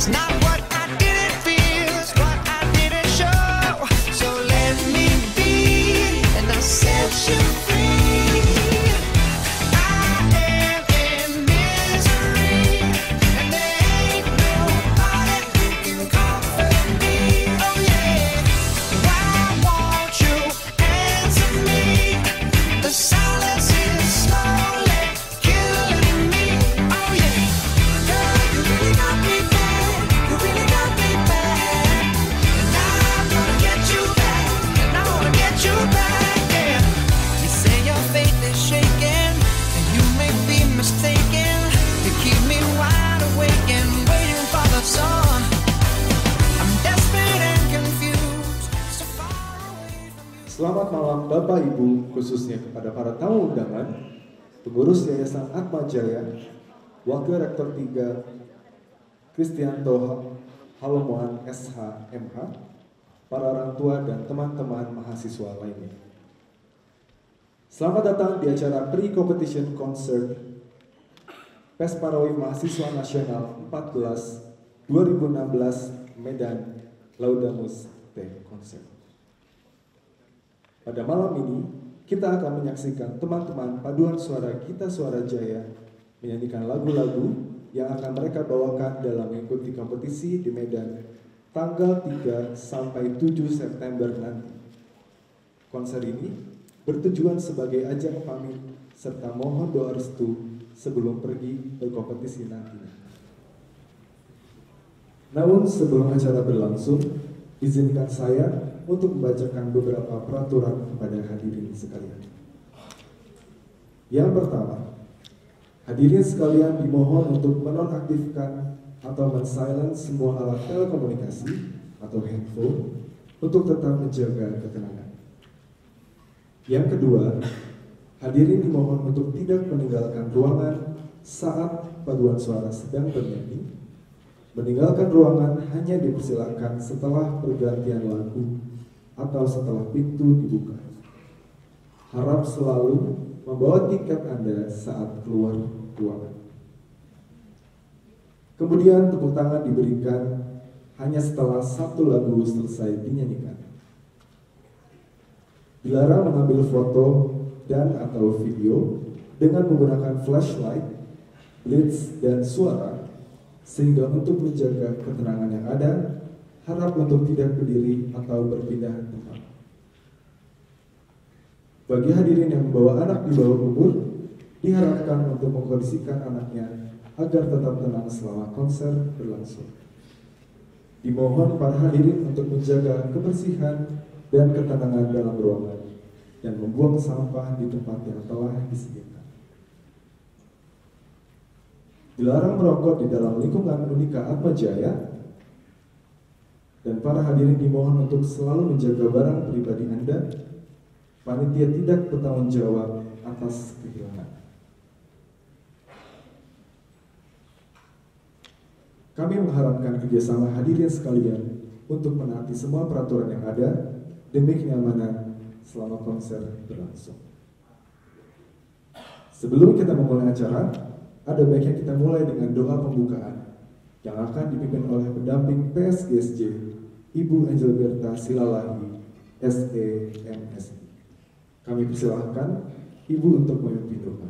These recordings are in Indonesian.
It's not what I didn't feel, it's what I didn't show. So let me be, and I'll set you free. I am in misery, and there ain't nobody who can comfort me. Oh yeah, why won't you answer me? The silence is slowly killing me. Oh yeah, girl, you really got me bad. You really got me bad. And I'm gonna get you back. And I wanna get you back, yeah. You say your faith is shaking, and you may be mistaken. You keep me wide awake and waiting for the sun. I'm desperate and confused, so far away from you. Selamat malam Bapak Ibu, khususnya kepada para tamu undangan, pengurus Yayasan Atma Jaya, Wakil Rektor 3 Kristianto Halomoan SH MH, para orang tua dan teman-teman mahasiswa lainnya. Selamat datang di acara Pre-Competition Concert PES Parawi Mahasiswa Nasional 14 2016 Medan Laudamus T Concert. Pada malam ini, kita akan menyaksikan teman-teman paduan suara Gita Suara Jaya menyanyikan lagu-lagu yang akan mereka bawakan dalam mengikuti kompetisi di Medan tanggal 3 sampai 7 September nanti. Konser ini bertujuan sebagai ajang pamit serta mohon doa restu sebelum pergi berkompetisi nantinya. Namun sebelum acara berlangsung, izinkan saya untuk membacakan beberapa peraturan kepada hadirin sekalian. Yang pertama, hadirin sekalian dimohon untuk menonaktifkan atau men-silence semua alat telekomunikasi atau handphone untuk tetap menjaga ketenangan. Yang kedua, hadirin dimohon untuk tidak meninggalkan ruangan saat paduan suara sedang bernyanyi. Meninggalkan ruangan hanya dipersilakan setelah pergantian lagu atau setelah pintu dibuka. Harap selalu membawa tiket Anda saat keluar ruangan. Kemudian tepuk tangan diberikan hanya setelah satu lagu selesai dinyanyikan. Dilarang mengambil foto dan atau video dengan menggunakan flashlight, blitz, dan suara, sehingga untuk menjaga ketenangan yang ada, harap untuk tidak berdiri atau berpindah tempat. Bagi hadirin yang membawa anak di bawah umur, diharapkan untuk mengkondisikan anaknya agar tetap tenang selama konser berlangsung. Dimohon para hadirin untuk menjaga kebersihan dan ketenangan dalam ruangan dan membuang sampah di tempat yang telah disediakan. Dilarang merokok di dalam lingkungan Unika Atma Jaya, dan para hadirin dimohon untuk selalu menjaga barang pribadi Anda. Panitia tidak bertanggung jawab atas kehilangan. Kami mengharapkan kerjasama hadirin sekalian untuk menaati semua peraturan yang ada demi kenyamanan selama konser berlangsung. Sebelum kita memulai acara, ada baiknya kita mulai dengan doa pembukaan yang akan dipimpin oleh pendamping PSGSJ, Ibu Angelberta Silalahi, SEMSI. Kami persilahkan Ibu untuk memimpin doa.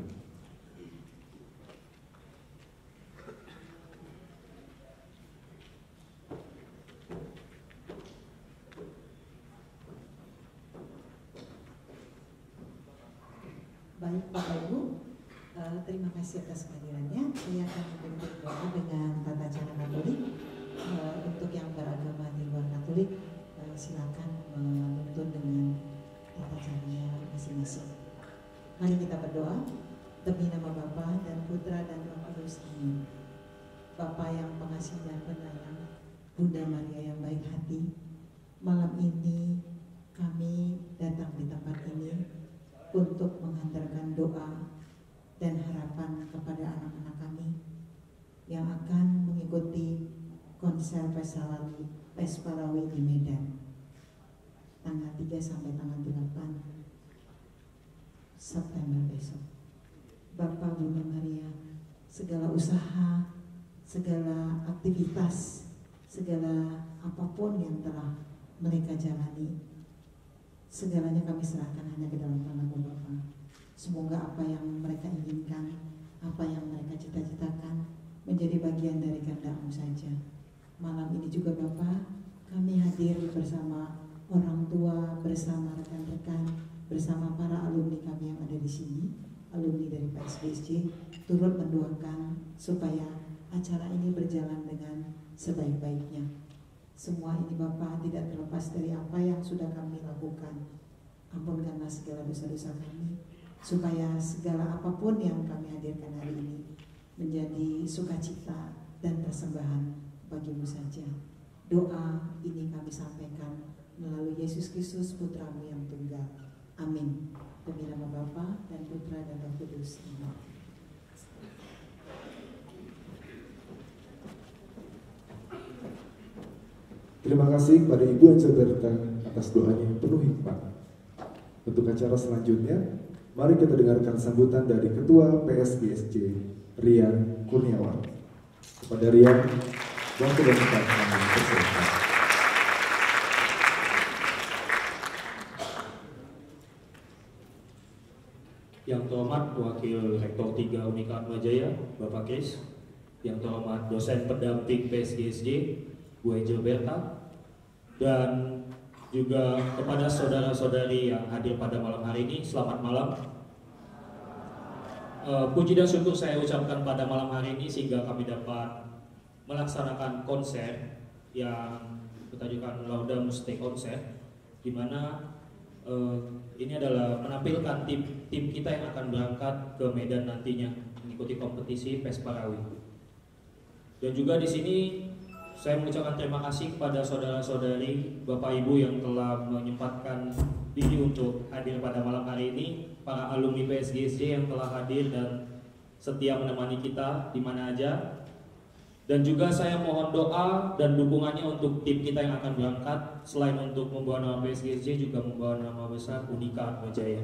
Baik Bapak Ibu, terima kasih atas kehadirannya. Saya akan memimpin doa dengan tata cara Katolik. Untuk yang beragama di luar Katolik, silakan menuntun dengan tata caranya masing-masing. Mari kita berdoa demi nama Bapa dan Putra dan Roh Kudus. Amin. Bapa yang pengasih dan penyayang, Bunda Maria yang baik hati, malam ini kami datang di tempat ini untuk menghantarkan doa dan harapan kepada anak-anak kami yang akan mengikuti konser PES Parawi di Medan tanggal 3 sampai tanggal 8 September besok. Bapak, Bunda Maria, segala usaha, segala aktivitas segala apapun yang telah mereka jalani, segalanya kami serahkan hanya ke dalam tangan-Mu Bapa. Semoga apa yang mereka inginkan, apa yang mereka cita-citakan menjadi bagian dari kehendak-Mu saja. Malam ini juga Bapa, kami hadir bersama orang tua, bersama rekan-rekan, bersama para alumni kami yang ada di sini, alumni dari PSGSJ, turut mendoakan supaya acara ini berjalan dengan sebaik-baiknya. Semua ini Bapa tidak terlepas dari apa yang sudah kami lakukan. Ampunkanlah segala dosa-dosa kami, supaya segala apapun yang kami hadirkan hari ini menjadi sukacita dan persembahan bagi-Mu saja. Doa ini kami sampaikan melalui Yesus Kristus Putra-Mu yang tunggal. Amin. Demi nama Bapa dan Putra dan Roh Kudus. Amin. Terima kasih kepada Ibu Angel Berta atas doanya yang penuh hikmat. Untuk acara selanjutnya, mari kita dengarkan sambutan dari Ketua PSGSJ, Rian Kurniawan. Kepada Rian, waktu dan tempat kami persilakan. Yang terhormat Wakil Rektor 3 Unika Atmajaya, Bapak Kris. Yang terhormat dosen pendamping PSGSJ, Bu Angel Berta. Dan juga kepada saudara-saudari yang hadir pada malam hari ini, selamat malam. Puji dan syukur saya ucapkan pada malam hari ini sehingga kami dapat melaksanakan konser yang bertajukan Laudamus Te Konser, di mana ini adalah menampilkan tim kita yang akan berangkat ke Medan nantinya mengikuti kompetisi PES Parawi. Dan juga di sini saya mengucapkan terima kasih kepada saudara-saudari, Bapak Ibu yang telah menyempatkan diri untuk hadir pada malam hari ini, para alumni PSGSJ yang telah hadir dan setia menemani kita di mana aja. Dan juga saya mohon doa dan dukungannya untuk tim kita yang akan berangkat, selain untuk membawa nama PSGSJ juga membawa nama besar Unika Atmajaya.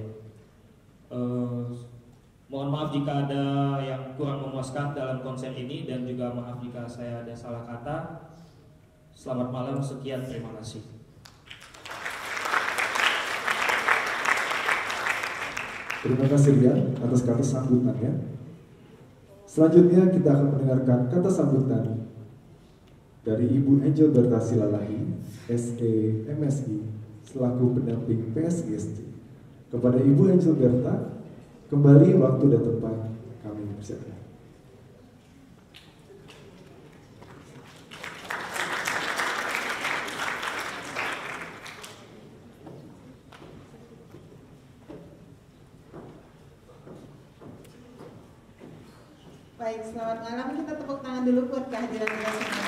Mohon maaf jika ada yang kurang memuaskan dalam konser ini, dan juga maaf jika saya ada salah kata. Selamat malam, sekian, terima kasih. Terima kasih Rian atas kata sambutannya. Selanjutnya kita akan mendengarkan kata sambutan dari Ibu Angel Berta Silalahi, SE MSI, selaku pendamping PSGSJ. Kepada Ibu Angel Berta, kembali waktu dan tempat kami persilakan. Baik, selamat malam. Kita tepuk tangan dulu buat kehadiran kita semua.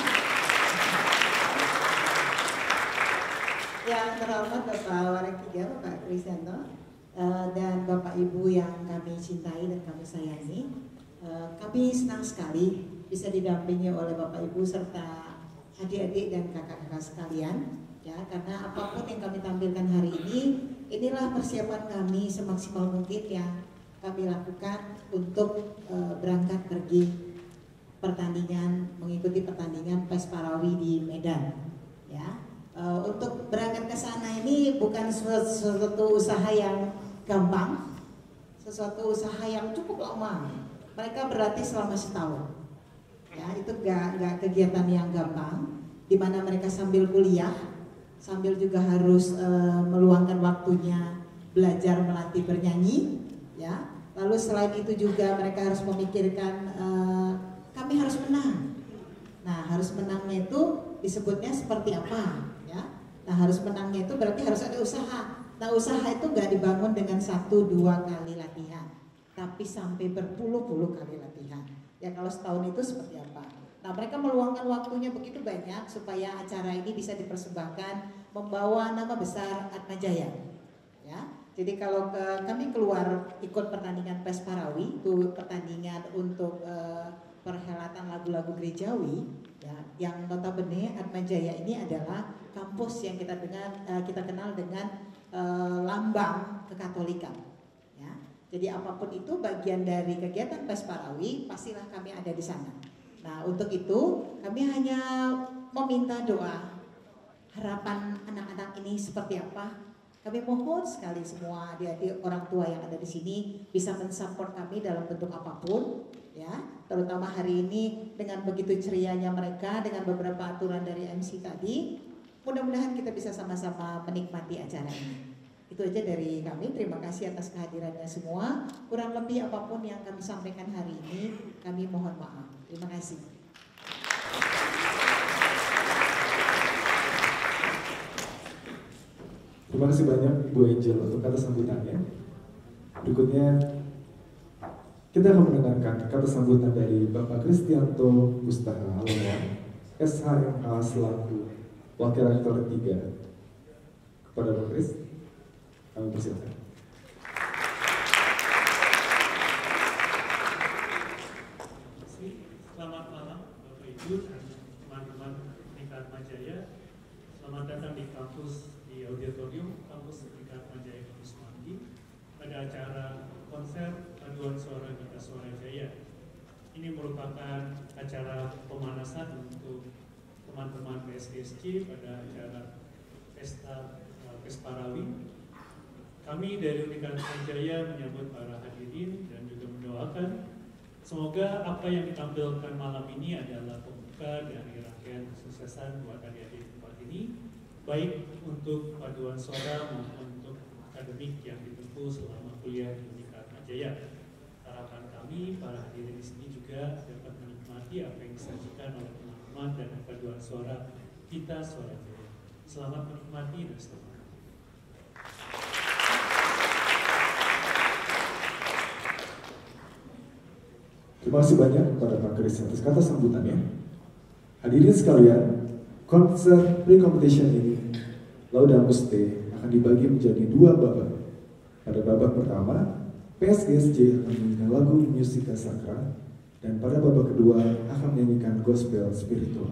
Yang terhormat Bapak Warek 3, Bapak Kristianto, dan Bapak Ibu yang kami cintai dan kami sayangi. Kami senang sekali bisa didampingi oleh Bapak Ibu serta adik-adik dan kakak-kakak sekalian, ya, karena apapun yang kami tampilkan hari ini, inilah persiapan kami semaksimal mungkin yang kami lakukan untuk berangkat pergi pertandingan, mengikuti pertandingan PES Parawi di Medan, ya. Untuk berangkat ke sana ini bukan suatu usaha yang gampang, sesuatu usaha yang cukup lama. Mereka berlatih selama setahun, ya, itu gak kegiatan yang gampang, di mana mereka sambil kuliah, sambil juga harus meluangkan waktunya belajar melatih bernyanyi, ya. Lalu selain itu juga mereka harus memikirkan kami harus menang. Nah, harus menangnya itu disebutnya seperti apa, ya? Nah, harus menangnya itu berarti harus ada usaha. Nah, usaha itu nggak dibangun dengan 1-2 kali latihan, tapi sampai berpuluh-puluh kali latihan. Ya, kalau setahun itu seperti apa? Nah, mereka meluangkan waktunya begitu banyak supaya acara ini bisa dipersembahkan membawa nama besar Atmajaya, ya. Jadi kalau kami keluar ikut pertandingan PES Parawi, itu pertandingan untuk perhelatan lagu-lagu gerejawi, ya, yang notabene Atmajaya ini adalah kampus yang kita kenal dengan lambang kekatolikan, ya. Jadi apapun itu bagian dari kegiatan PES Parawi, pastilah kami ada di sana. Nah, untuk itu kami hanya meminta doa. Harapan anak-anak ini seperti apa? Kami mohon sekali semua adik-adik orang tua yang ada di sini bisa mensupport kami dalam bentuk apapun, ya. Terutama hari ini dengan begitu cerianya mereka dengan beberapa aturan dari MC tadi. Mudah-mudahan kita bisa sama-sama menikmati acara ini. Itu aja dari kami. Terima kasih atas kehadirannya semua. Kurang lebih apapun yang kami sampaikan hari ini, kami mohon maaf. Terima kasih. Terima kasih banyak Bu Angel untuk kata sambutannya. Berikutnya kita akan mendengarkan kata sambutan dari Bapak Kristianto Gustaha Haloan, SHMH selaku Wakil Rektor 3. Kepada Bapak Kris, kami persilakan. Selamat malam Bapak Ibu dan teman-teman Unika Atmajaya. Selamat datang di kampus di auditorium kampus Unika Atmajaya Kampus Semanggi pada acara konser paduan suara Gita Suara Jaya. Ini merupakan acara pemanasan untuk teman-teman PSGSC pada acara pesta Pesparawi. Kami dari Unika Atmajaya menyambut para hadirin dan juga mendoakan semoga apa yang ditampilkan malam ini adalah pembuka dari rangkaian kesuksesan buat adik-adik tempat ini, baik untuk paduan suara maupun untuk akademik yang ditempuh selama kuliah di Unika Atmajaya. Harapan kami para hadirin di sini juga dapat menikmati apa yang disajikan oleh teman-teman dan paduan suara Gita Suara Jaya. Selamat menikmati dan selamat. Terima kasih banyak kepada Pak Kris atas kata sambutannya. Hadirin sekalian, konser pre-competition ini Lauda Muste akan dibagi menjadi 2 babak. Pada babak pertama, PSGSJ akan menyanyikan lagu Musika Sakra, dan pada babak kedua akan menyanyikan gospel spiritual.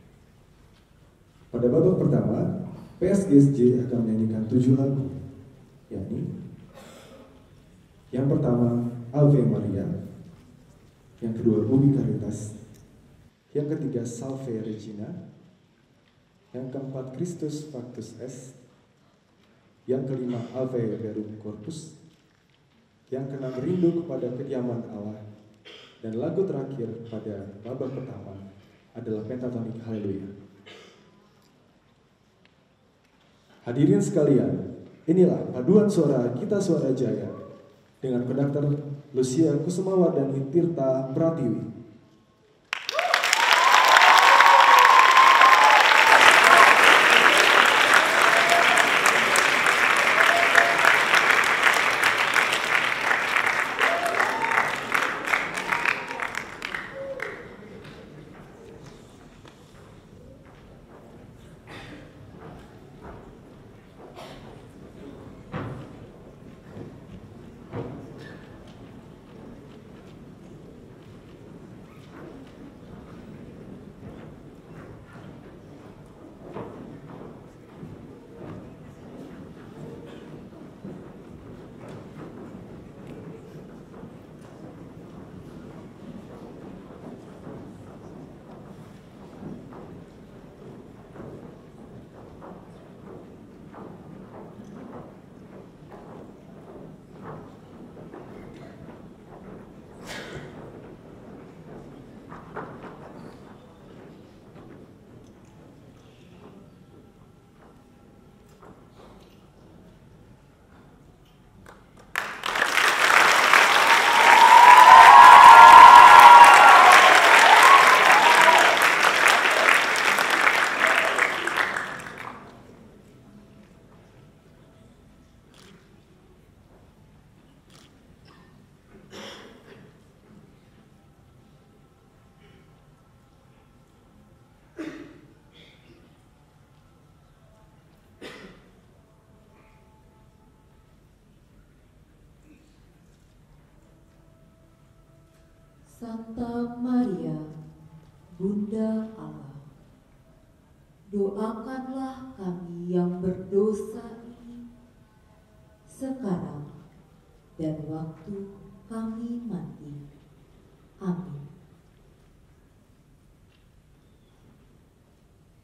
Pada babak pertama, PSGSJ akan menyanyikan 7 lagu, yakni yang pertama Ave Maria, yang kedua Ubi Caritas, yang ketiga Salve Regina, yang keempat Christus Factus Est, yang kelima Ave Verum Corpus, yang keenam Rindu kepada kediaman Allah, dan lagu terakhir pada babak pertama adalah Pentatonik Haleluya. Hadirin sekalian, inilah paduan suara Gita Suara Jaya dengan konduktor Lucia Kusumawardani Tirta Pratiwi. Santa Maria, Bunda Allah, doakanlah kami yang berdosa ini sekarang dan waktu kami mati. Amin.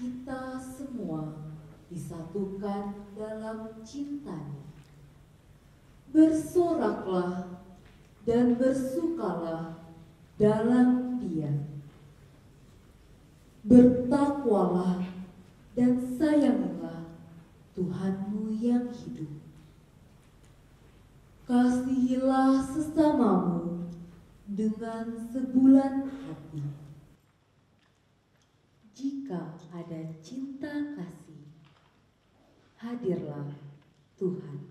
kita semua disatukan dalam cintanya. Bersoraklah dan bersukalah dalam Dia. Bertakwalah dan sayangilah Tuhanmu yang hidup. Kasihilah sesamamu dengan sebulan hati. Jika ada cinta kasih, hadirlah Tuhan.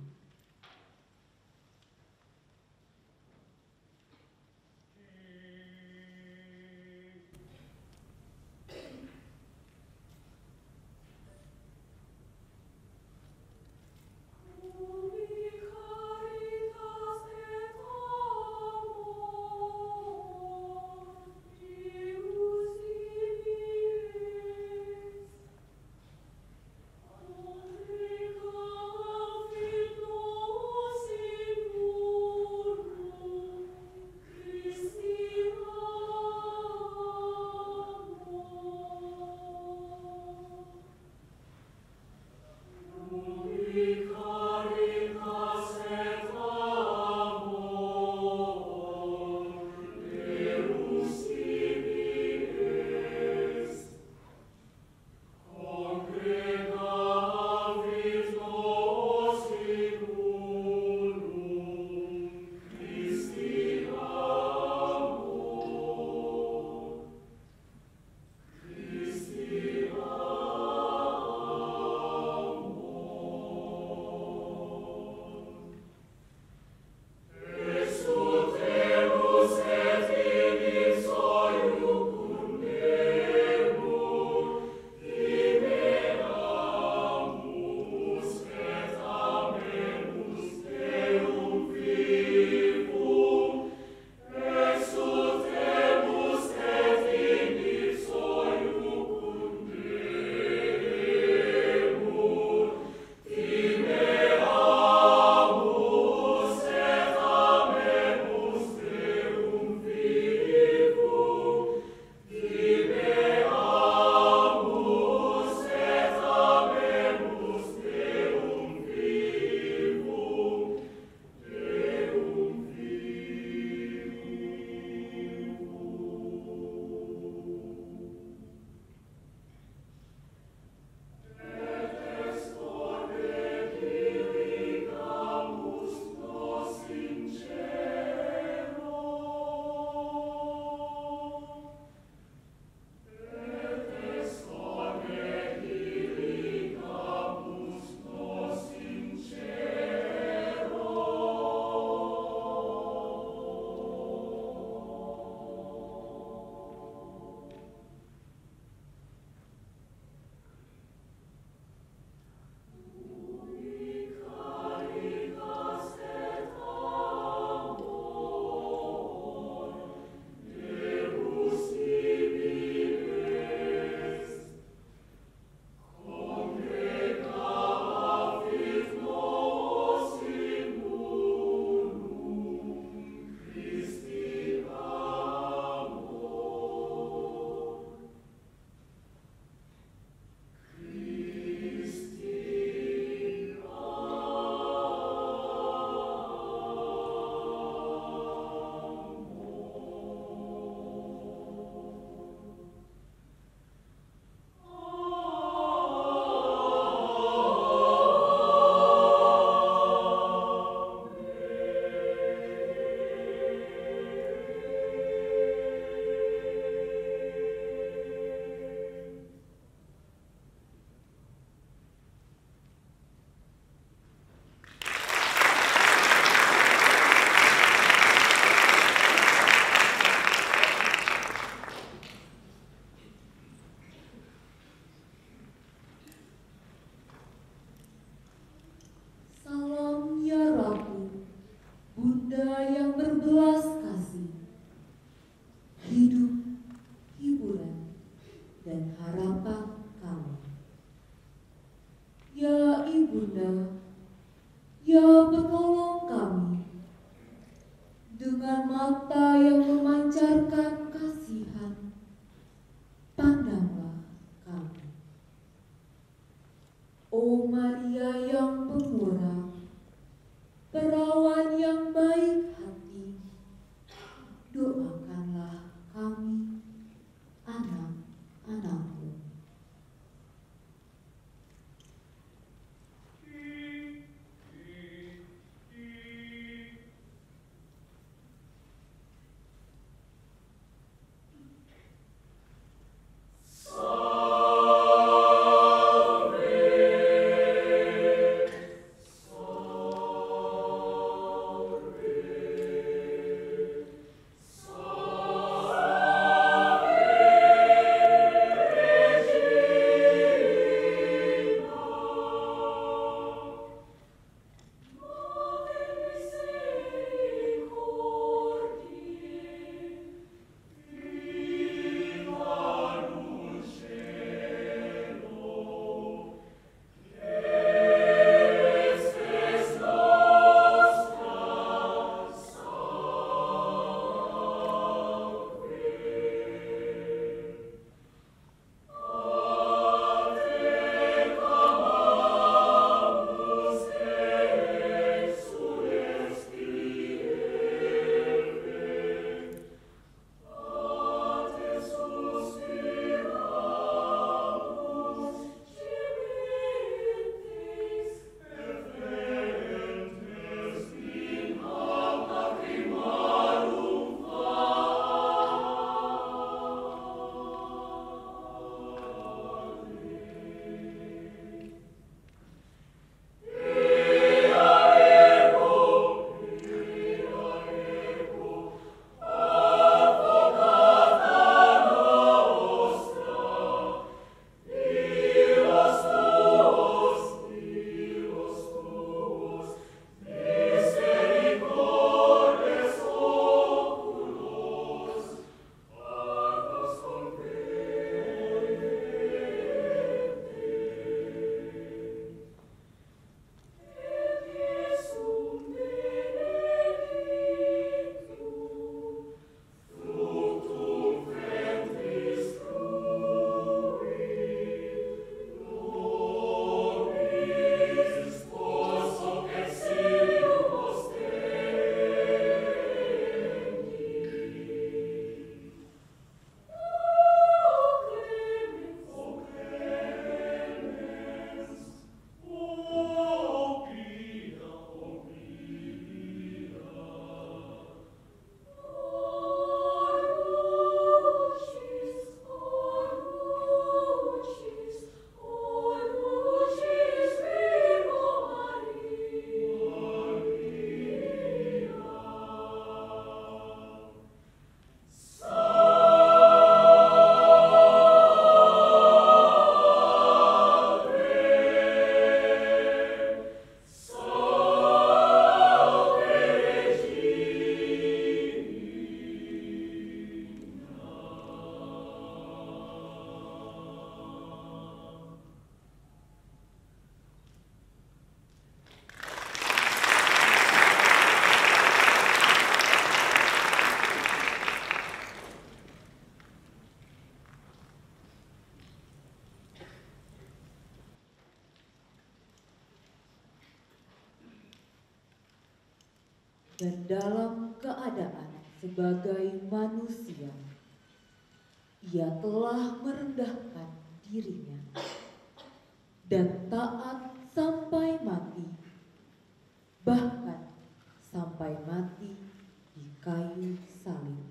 dan dalam keadaan sebagai manusia, ia telah merendahkan dirinya dan taat sampai mati, bahkan sampai mati di kayu salib.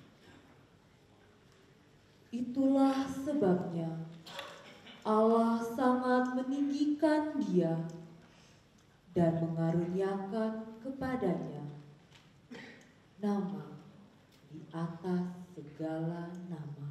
Itulah sebabnya Allah sangat meninggikan dia dan mengaruniakan kepadanya nama di atas segala nama.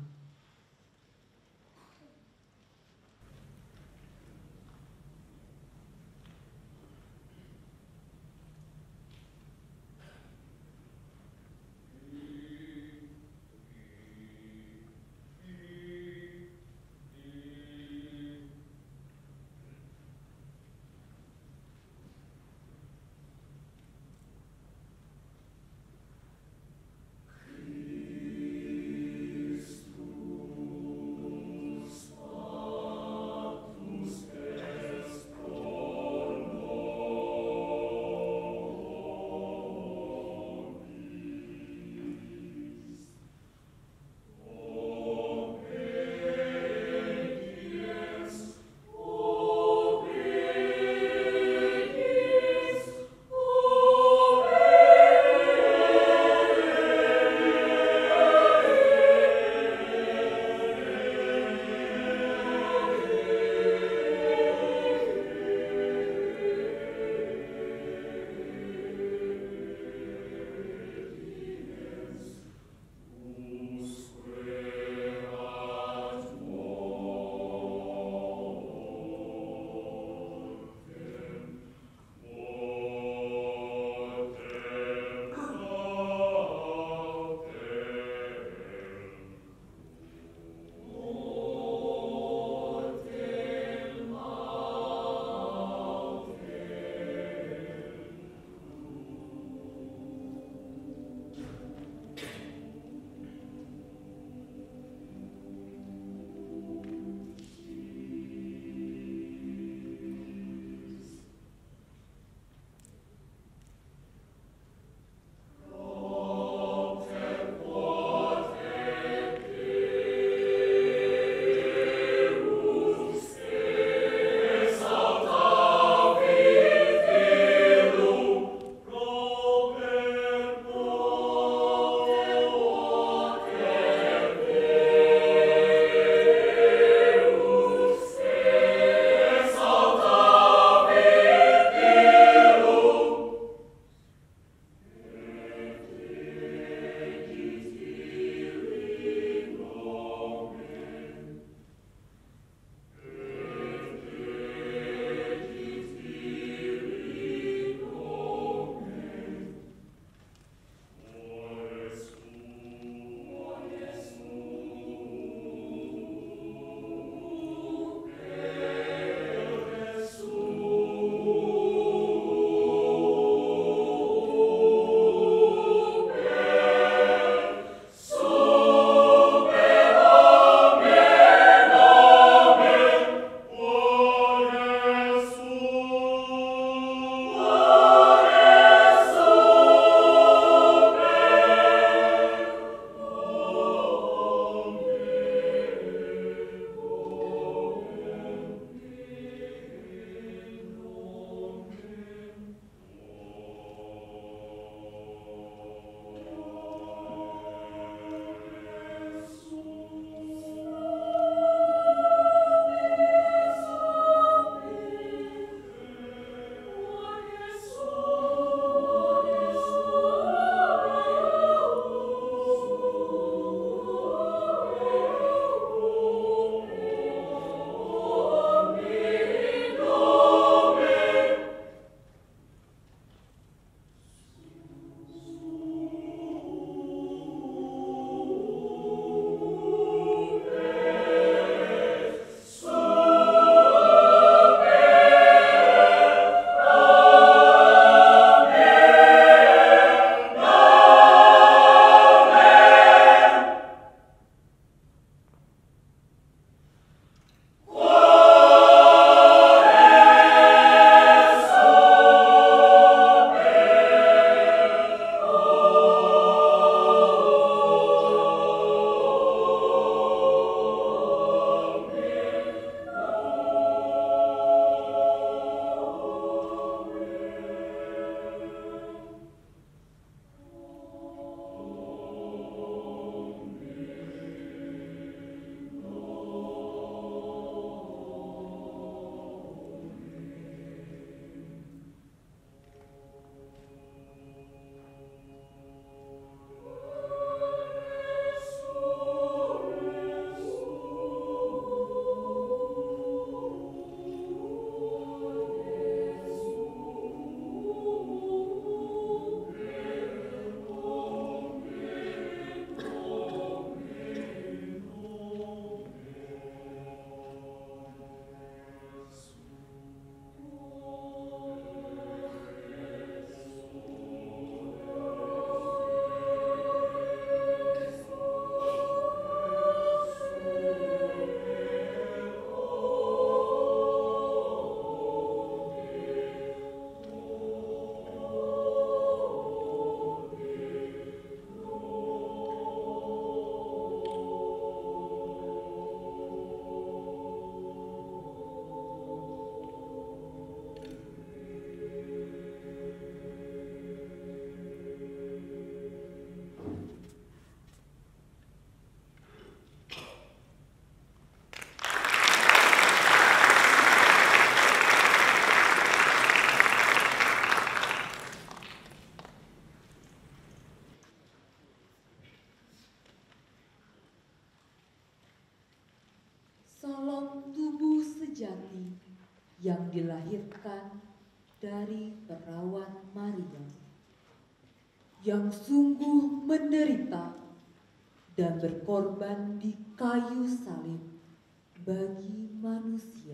yang dilahirkan dari perawan Maria, yang sungguh menderita dan berkorban di kayu salib bagi manusia.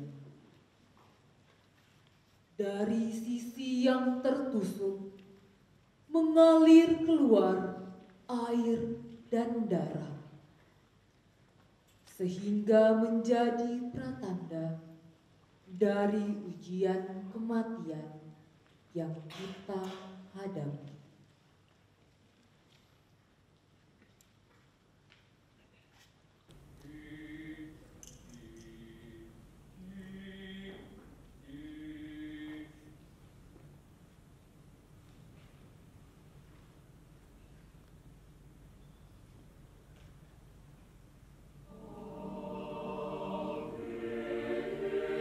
Dari sisi yang tertusuk mengalir keluar air dan darah, sehingga menjadi pratanda dari ujian kematian yang kita hadapi.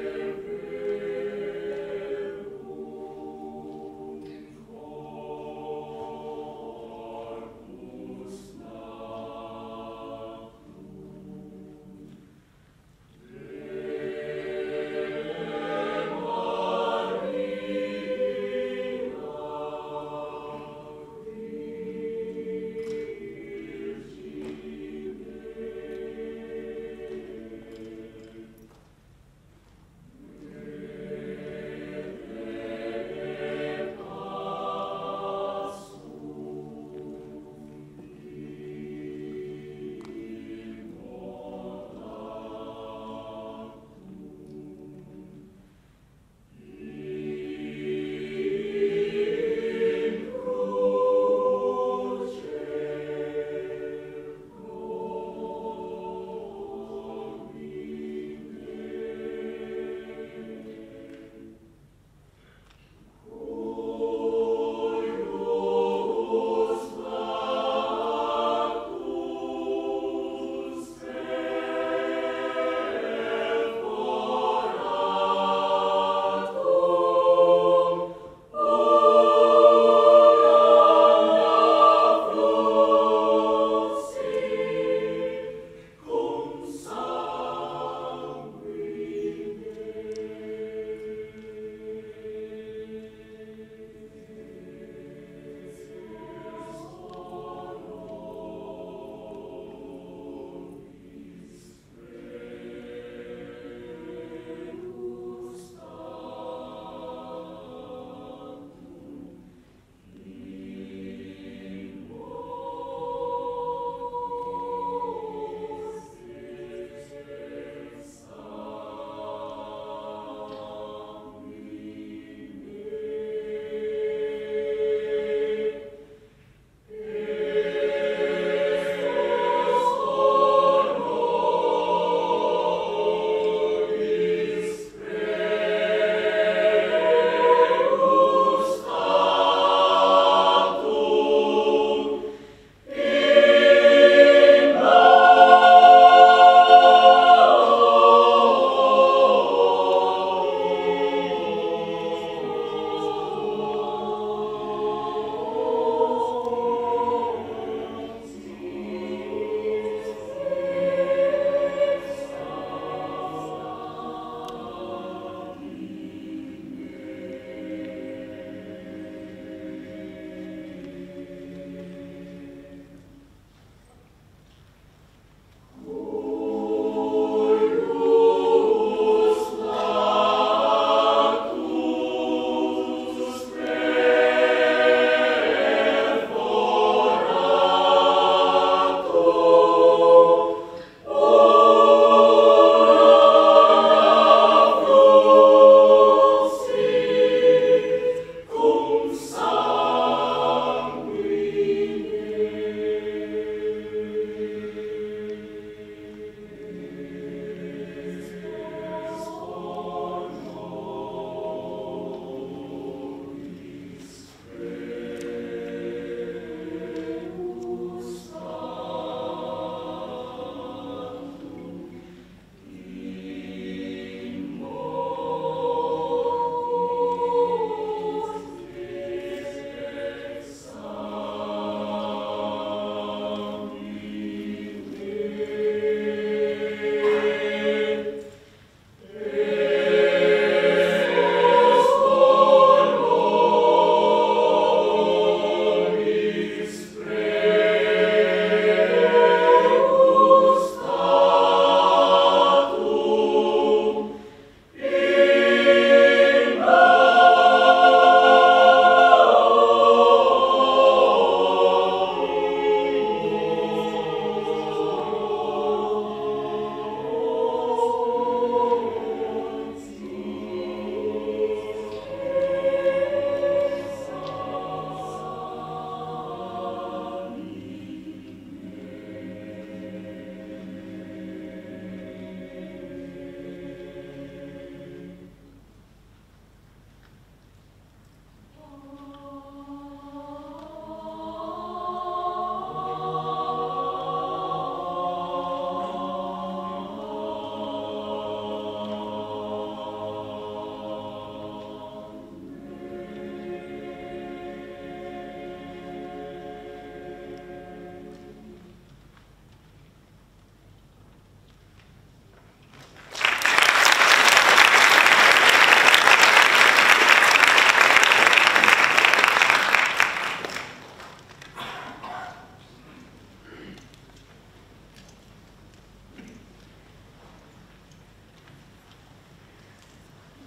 Oh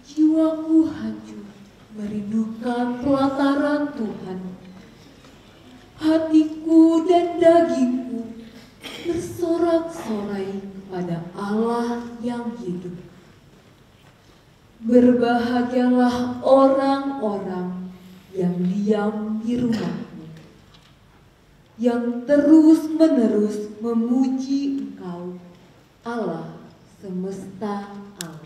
Jiwaku hancur merindukan pelataran Tuhan. Hatiku dan dagingku bersorak-sorai kepada Allah yang hidup. Berbahagialah orang-orang yang diam di rumahmu, yang terus-menerus memuji Engkau, Allah semesta alam.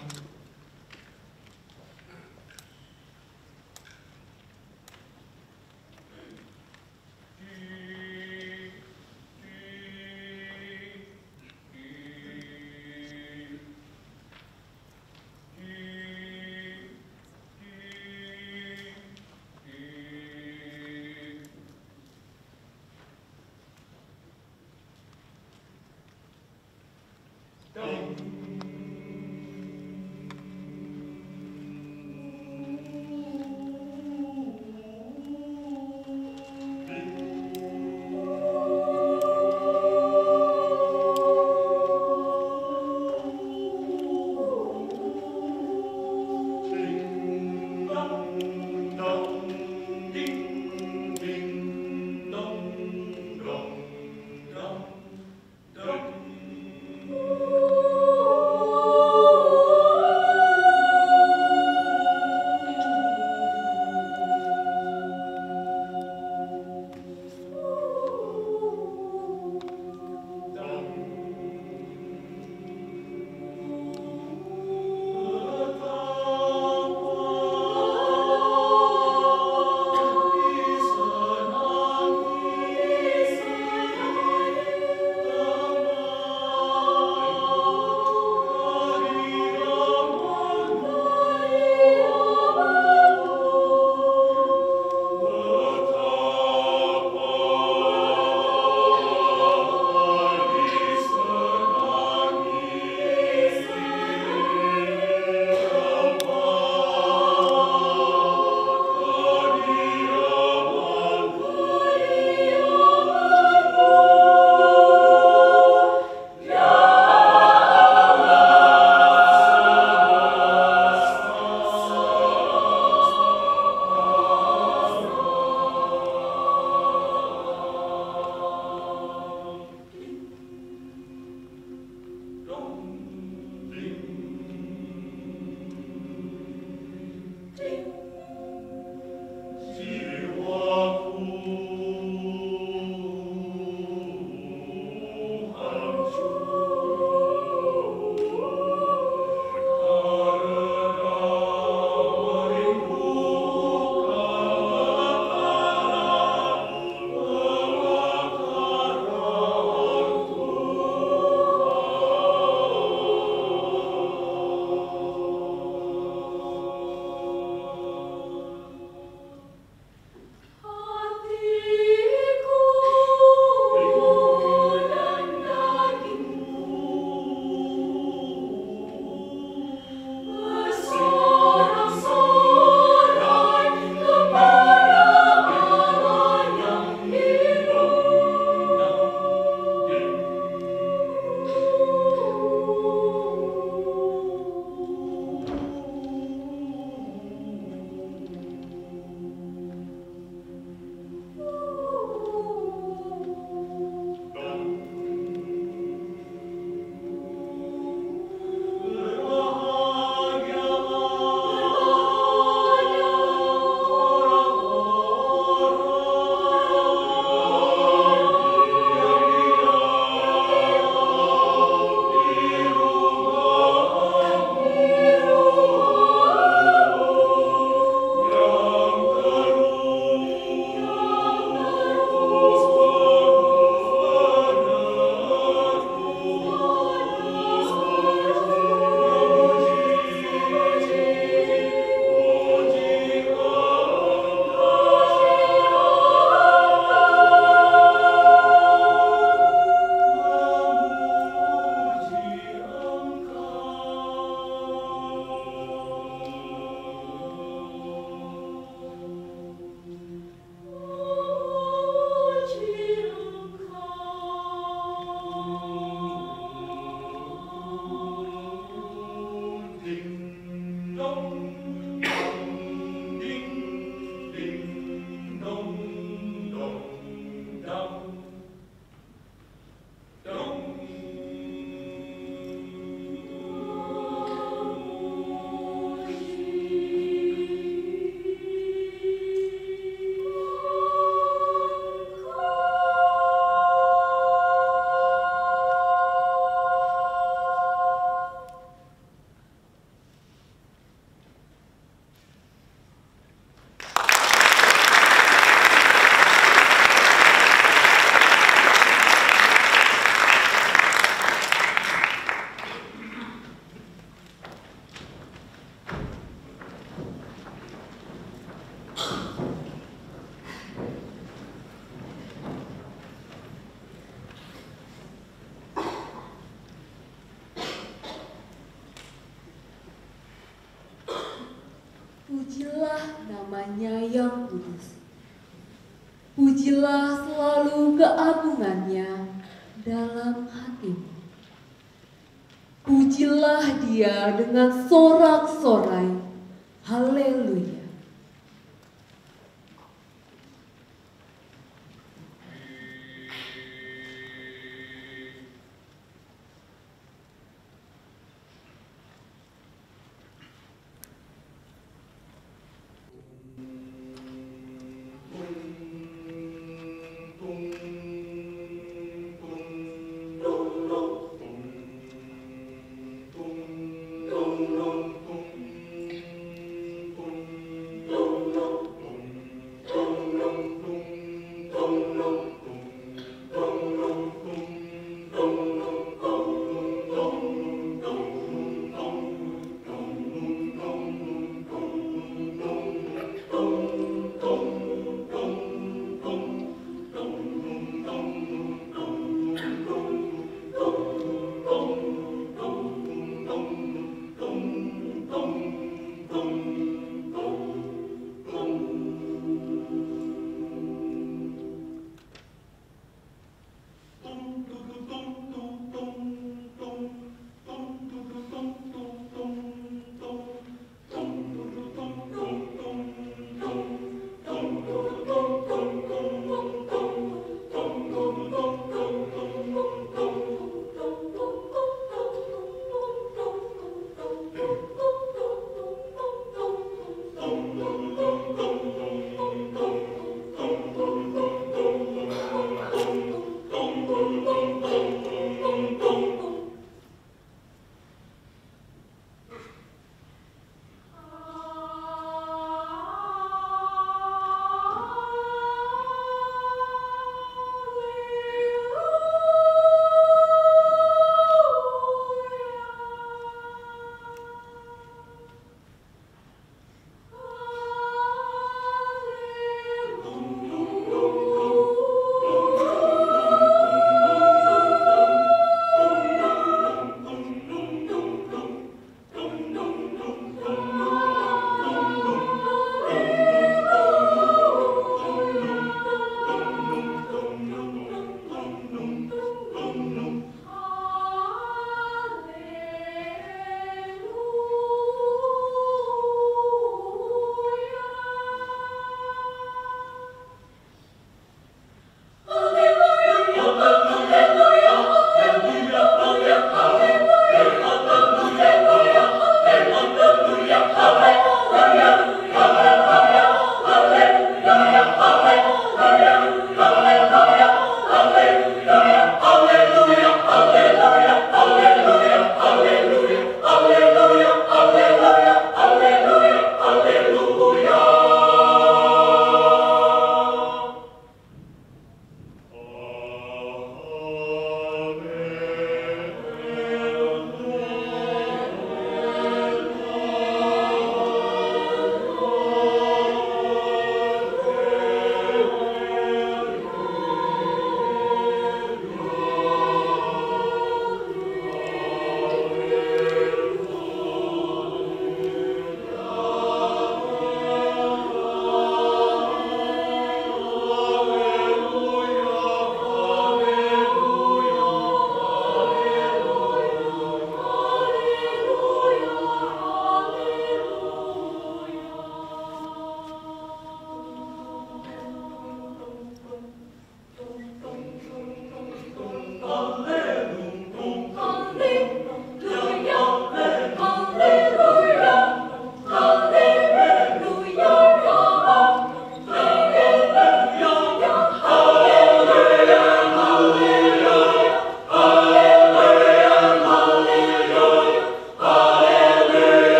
nama-Nya yang kudus. Pujilah selalu keagungan-Nya dalam hatimu. Pujilah Dia dengan sorak-sorai. Haleluya.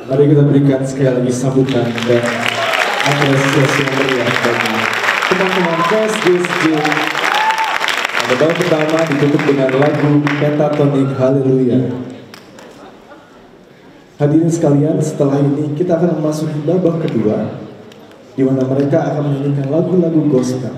Mari kita berikan sekali lagi sambutan dan apresiasi yang meriah bagi teman-teman KSGSJ. Pada babak pertama ditutup dengan lagu Pentatonik Haleluya. Hadirin sekalian, setelah ini kita akan memasuki babak kedua, di mana mereka akan menyanyikan lagu-lagu gospel.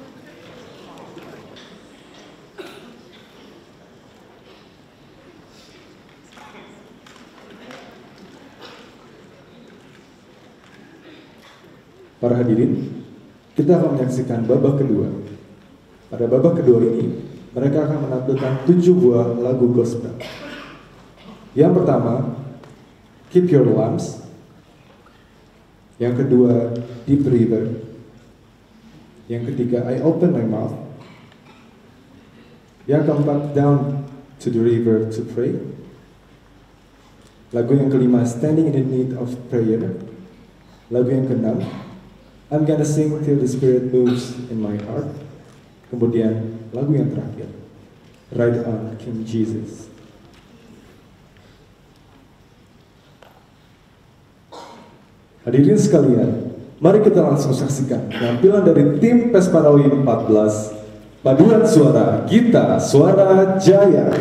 Para hadirin, kita akan menyaksikan babak kedua. Pada babak kedua ini, mereka akan menampilkan 7 buah lagu gospel. Yang pertama, Keep Your Lamps. Yang kedua, Deep River. Yang ketiga, I Open My Mouth. Yang keempat, Down to the River to Pray. Lagu yang kelima, Standing in the Need of Prayer. Lagu yang keenam, I'm gonna sing till the Spirit moves in my heart. Kemudian lagu yang terakhir, Ride on King Jesus. Hadirin sekalian, mari kita langsung saksikan penampilan dari tim Pesparawi 14, paduan suara Gita Suara Jaya.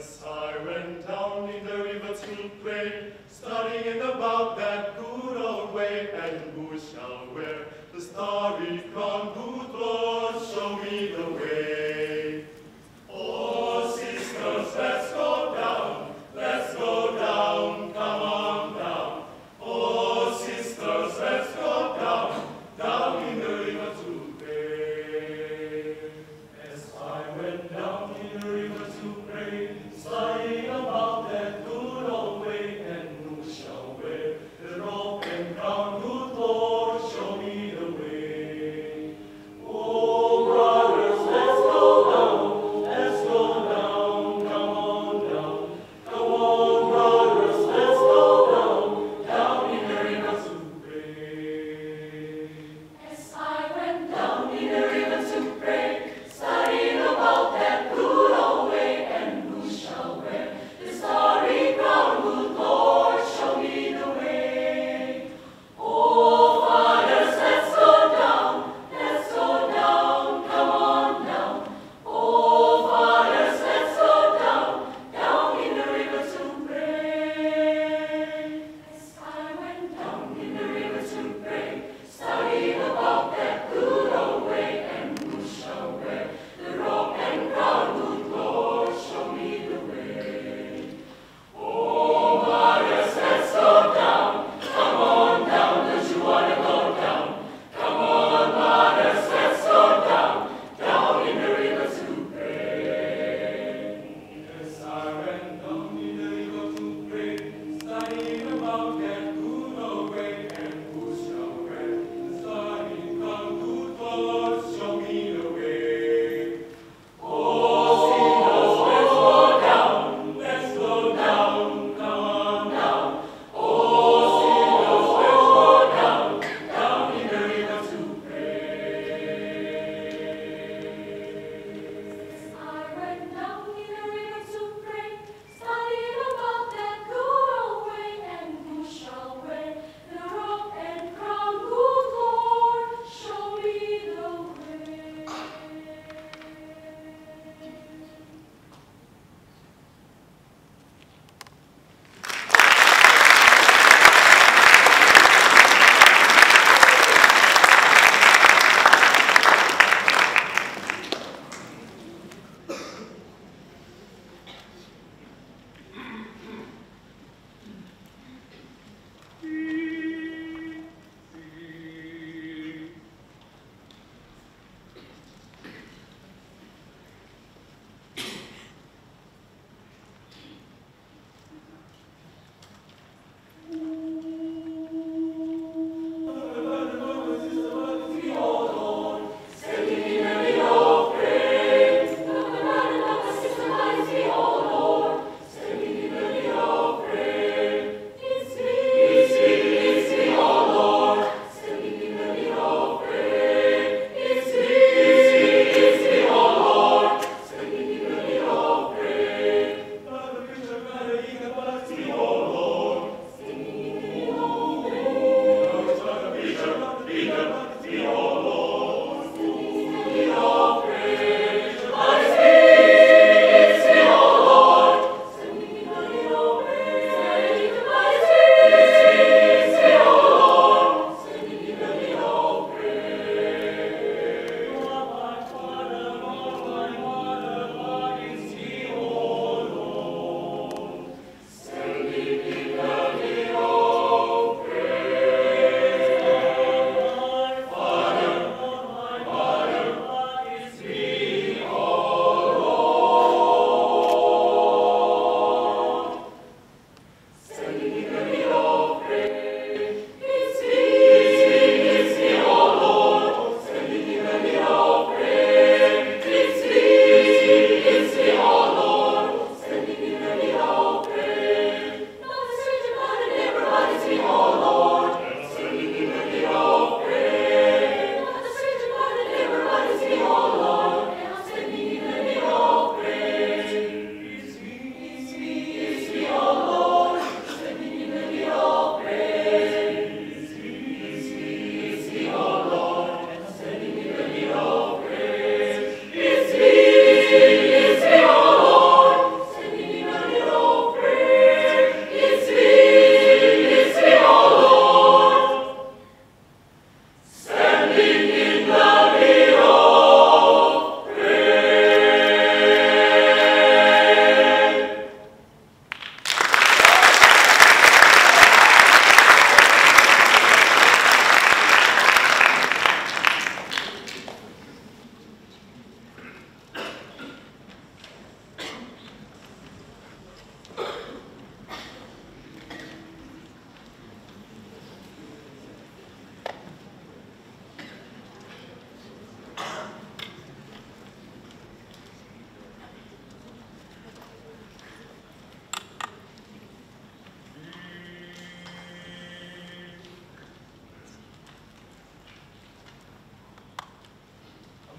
As I went down in the river to pray, studying about that good old way, and who shall wear the starry crown? Good Lord, show me the way. Oh, sisters, let's go down, come on down. Oh, sisters, let's go down in the river to pray. As I went down in the river to pray, studying about that good old way, and who shall wear the robe and crown? Good Lord, show me the way. Oh, brothers, let's go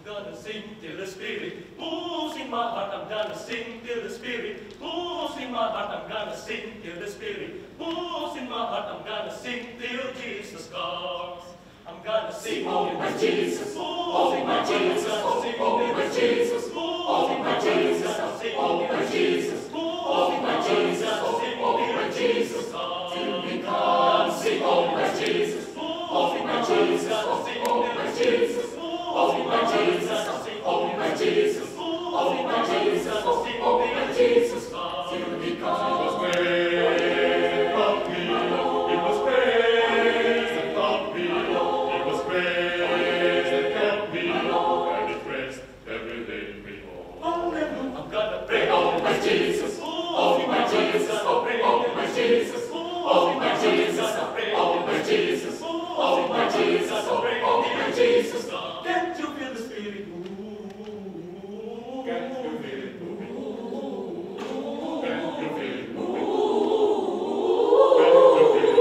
gonna sing till the Spirit moves in my heart. I'm gonna sing till the Spirit moves in my heart. I'm gonna sing till the Spirit moves in my heart. I'm gonna sing till Jesus comes. I'm gonna sing, oh my Jesus, oh my Jesus, oh my Jesus, oh my Jesus, oh my Jesus, oh my Jesus, oh my Jesus, till we come, sing, oh my Jesus, oh my Jesus, oh my Jesus, oh my Jesus, oh my Jesus, oh my Jesus, oh my Jesus, till we come. It was great of me, it was grace that taught me, it was grace that kept me, and it rest every day in me. Hallelujah, I'm gonna pray, oh my Jesus, oh my Jesus, oh my Jesus, oh my Jesus, oh my Jesus, oh my Jesus, oh my Jesus. Can't you feel the Spirit move? Can't you feel it moving? Can't you feel it moving? Can't you feel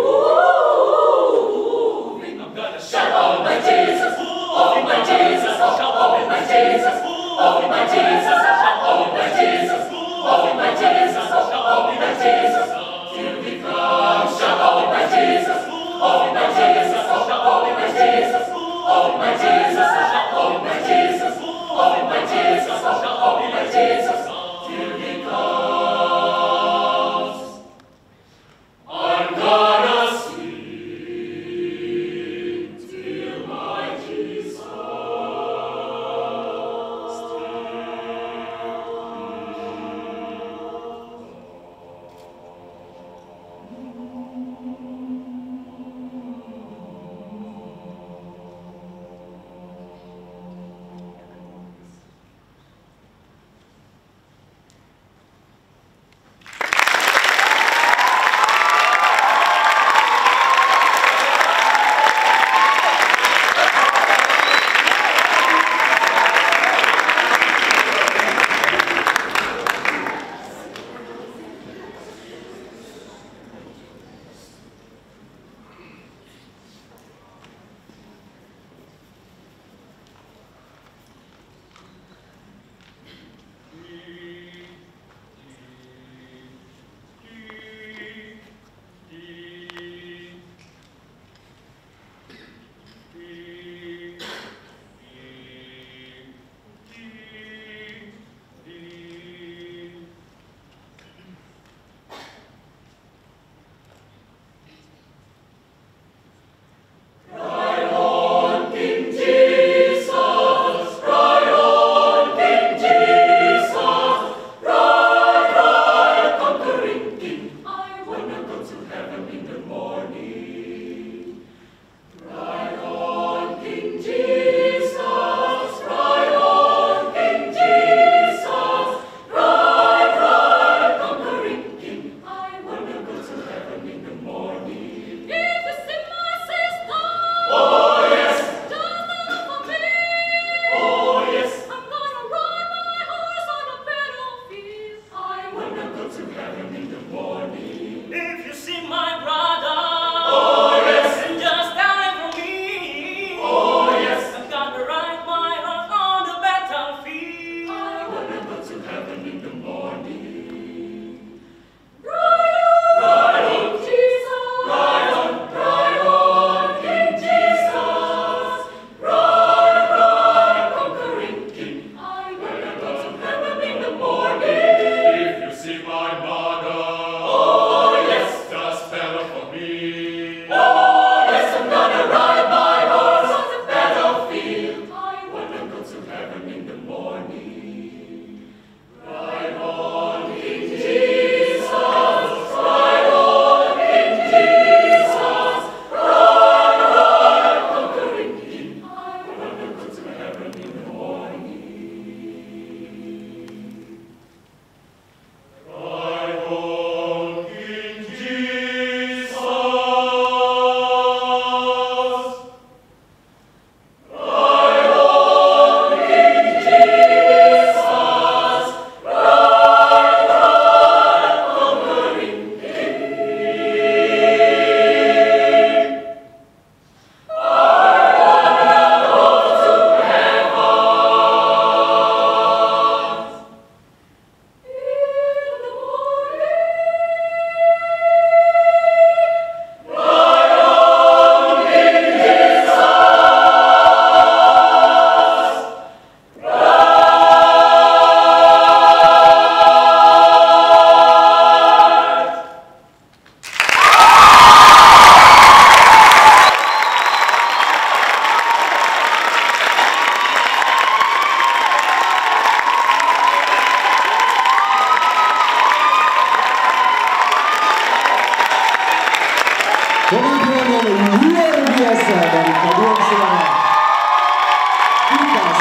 it moving? I'm gonna shout, oh my Jesus, oh my Jesus, oh my Jesus, oh my Jesus, oh my Jesus, oh my Jesus, oh my Jesus. Till we come, shout, oh my Jesus, oh my Jesus, oh my Jesus, oh my Jesus, oh my Jesus, oh my Jesus, oh my Jesus. Till he comes, I'm gonna sing till my Jesus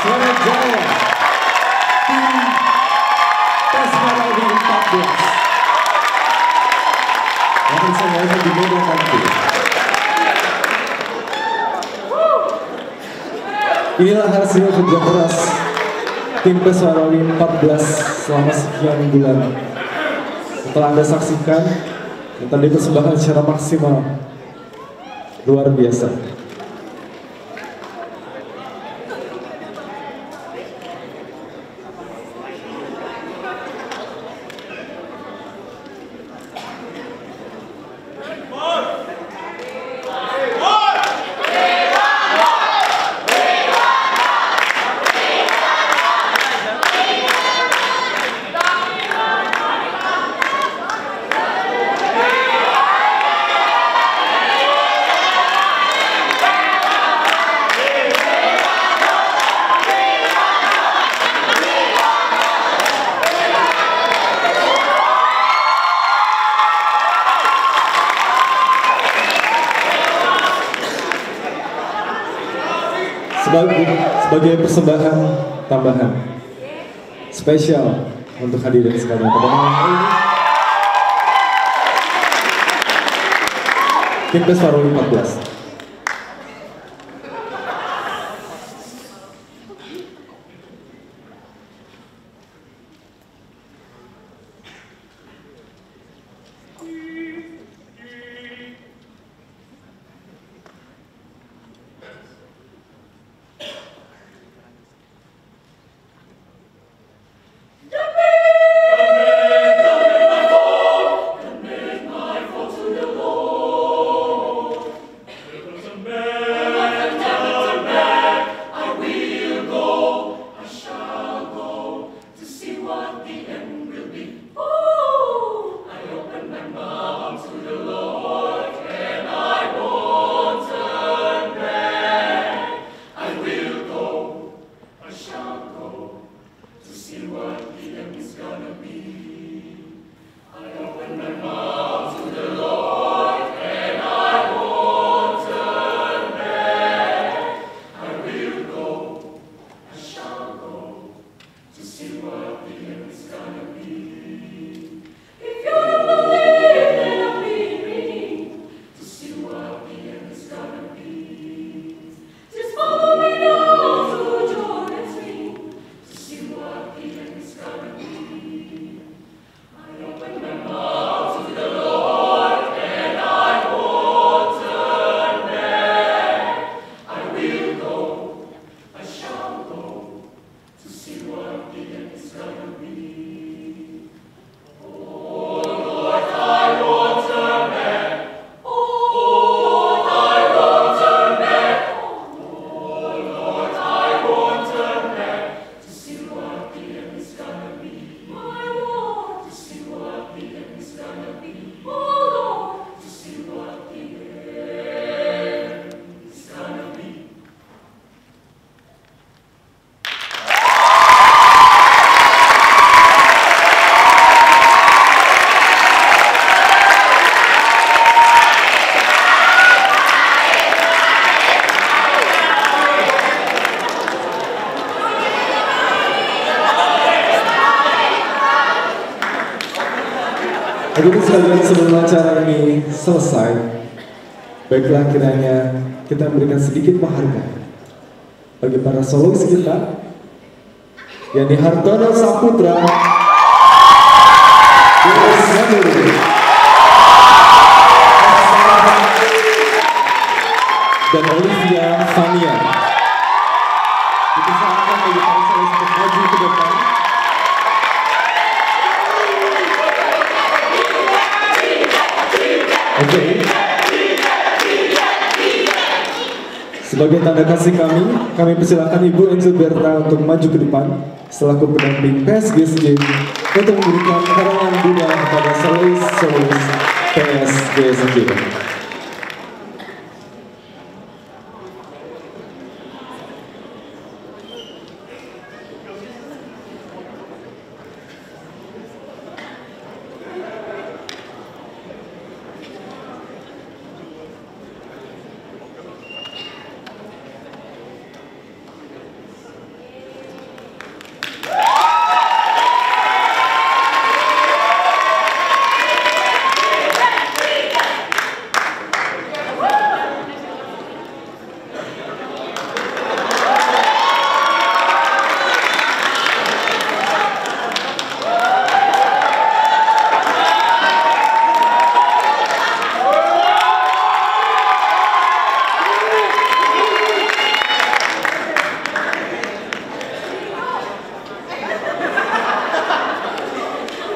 Suara Jaya tim Peswaroli 14 akan saya ajak di medan nanti. Inilah hasil kerja keras tim Peswaroli 14 selama sekian bulan. Setelah Anda saksikan, yang tadi dipersembahkan secara maksimal, luar biasa. Sebagai persembahan tambahan spesial untuk hadirin sekalian pada malam hari ini, tim Peswaroli 14 Hadirin sekalian, sebelum acara ini selesai, baiklah kiranya kita memberikan sedikit penghargaan bagi para solois kita, yakni Hartono Saputra, dan Olivia Fania. Dipersilakan bagi para solois untuk maju ke depan. Oke. Sebagai tanda kasih kami persilakan Ibu Angel Berta untuk maju ke depan selaku pendamping PSGSJ untuk memberikan karangan bunga kepada solois PSGSJ.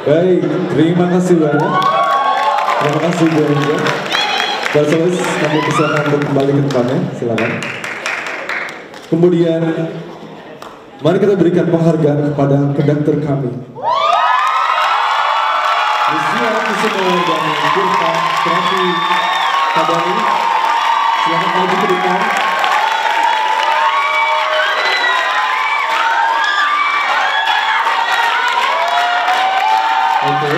Baik, terima kasih banyak. Terima kasih Bu Angel. Basolis, kami persilakan untuk kembali ke tempatnya, silakan. Kemudian, mari kita berikan penghargaan kepada konduktor kami. Lucia Kusuma dan Tirta Pratiwi Kadani, silakan maju ke depan. Oke.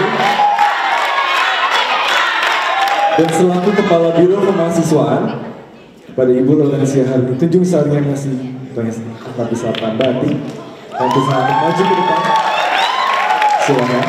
Dan selaku Kepala Biro Kemahasiswaan pada Ibu Laurencia Harni Tunjung Sari yang masih akan bisa Batik, nanti sangat maju ke depan. Silakan.